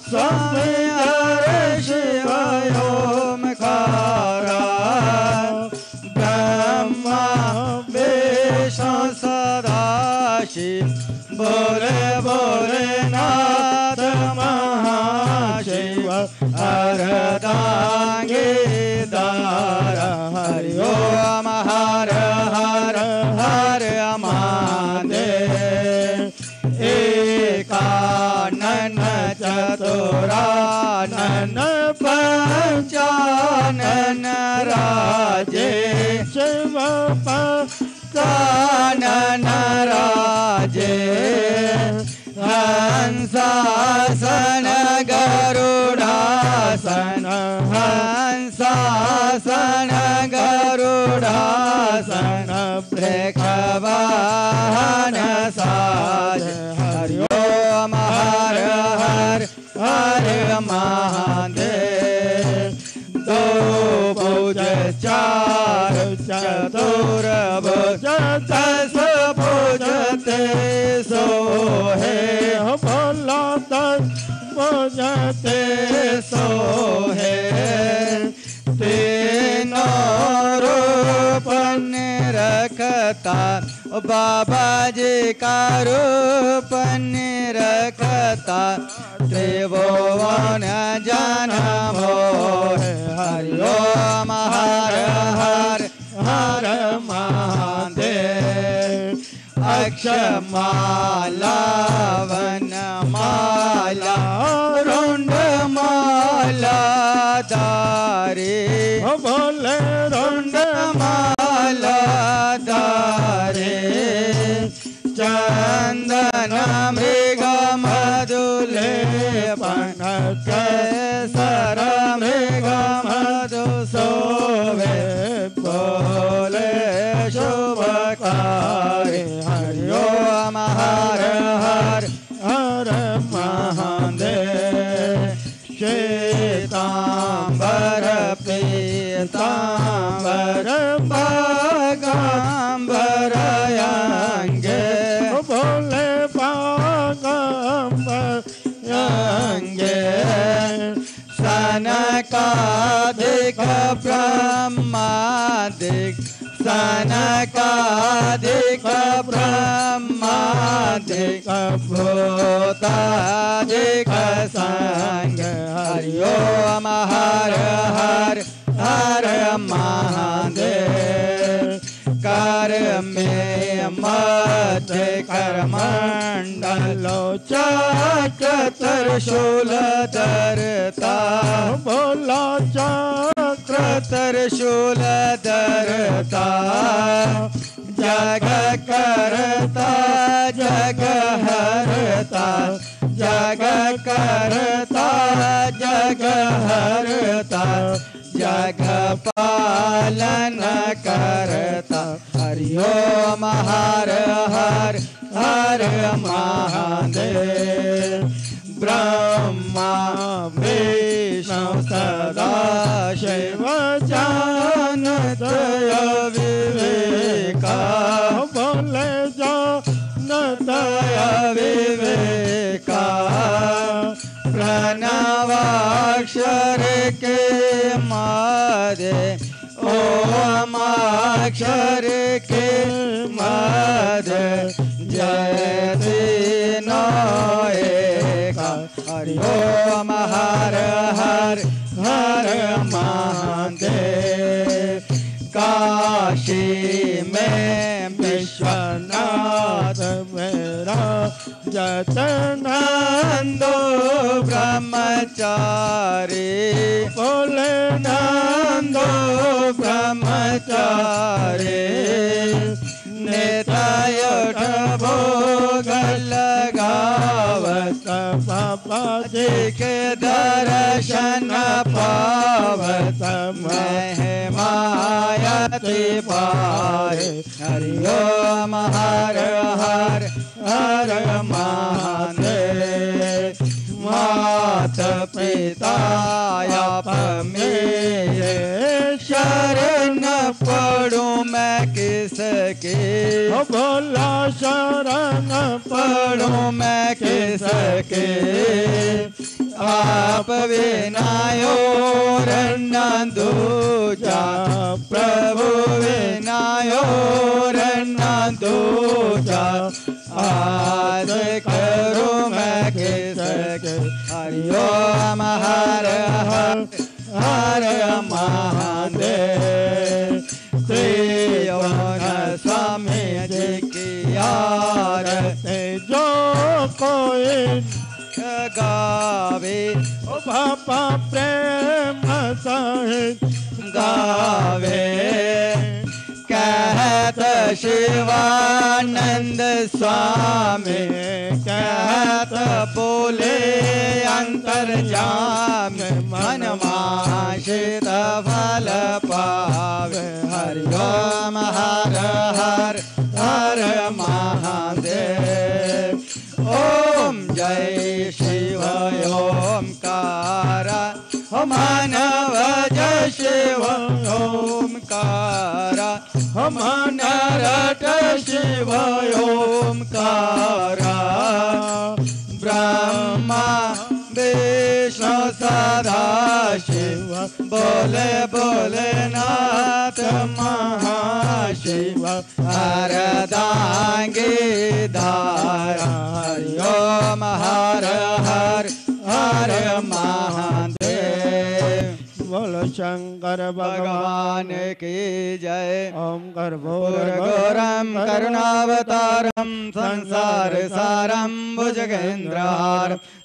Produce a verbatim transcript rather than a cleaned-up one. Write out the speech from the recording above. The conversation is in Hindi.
स्वामी हर शिव ओमकारा ब्रह्मा विष्णु सदाशिव बोले बोले नाथ महाशिव अर्धांगी दारा हरि ओम हर हर हर महादेव एकानन चतुरानन पंचानन राजे शिव कानन राजे हंसासन गरुडासन हंसासन गरुडासन वृषवाहन साज हरि ओम हर हर हर महादेव दो भुज चार चतुर्भुज दस भुज ते सोहे बोला दस भुज ते सोहे तीनों रूप रखता बाबा जी का रूप रखता त्रिभुवन जन मोह हरि ओम हर हर हर महादेव अक्षमाला वनमाला रुंडमाला दारी बोले रुंडमाला दारे चंदन मृग मधुले पनक सर मृग मधु सोवे बोले शुभकारी हरि ओम हर हर हर महादेव श्वेतांबर पीतांबर बागांबर अंगे बोले बागांबर अंगे सनकादिक ब्रह्मादिक सनकादिक ब्रह्मादिक भूतादिक संग हरि ओम हर हर हर महादेव कर में मत करमंडलो चक्र त्रिशूल धरता बोला चक्र त्रिशूल धरता जग करता जग हरता जग करता जग हरता जग पालन करता हरि ओम हर हर हर महादेव ब्रह्मा विष्णु सदाशिव जानत विवेका बोले जानत विवेका प्रणवाक्षर के मादे ओम अक्षर के मादे जय तीनो एका हरि ओम हर हर हर महादेव काशी में विश्वनाथ मेरा जतनंदो ब्रह्मचारी बोले नंदो ब्रह्मचारी नेताय भोग लगावत बाबा जी के दर्शन पावत महिमायति पाए हरि ओम हर हर हर महादेव मात पिता आप मेरे शरण पढ़ूं मैं किसके बोला शरण पढ़ूं मैं किसके आप विनायोरन्नदूजा प्रभु विनायोरन्नदूजा आज करूं मैं किसके हरि ओम हर हर हर महादेव त्रिभुवन स्वामी जी की आरती जो कोई गावे ओ बाबा प्रेम सहित गावे कहत शिवानंद स्वामी कहत बोले अंतर्जाम मन माशित फल पावे हरि ओम हर हर हर महादेव ओम जय शिव ओमकार मानव जय शिव ओमकार मनरट शिव ओमकार ब्रह्मा विष्णु सदा शिव बोले बोले नाथ महाशिव हरदांगी धारा हरि ओम हर हर हर महादेव बोलो शंकर भगवान की जय ओम कर्पूरगौरम करुणावतारम संसार सारम भुजगेंद्रहार